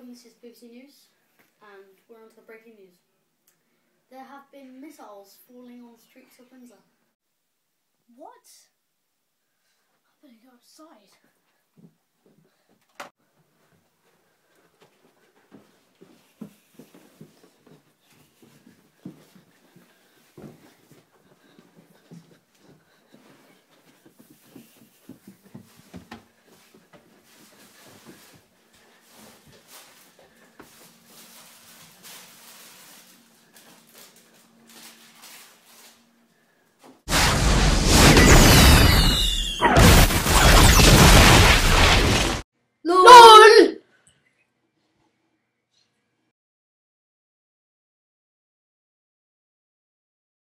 welcome, this is BBC News, and we're on to the breaking news. There have been missiles falling on the streets of Windsor. What? I better go outside.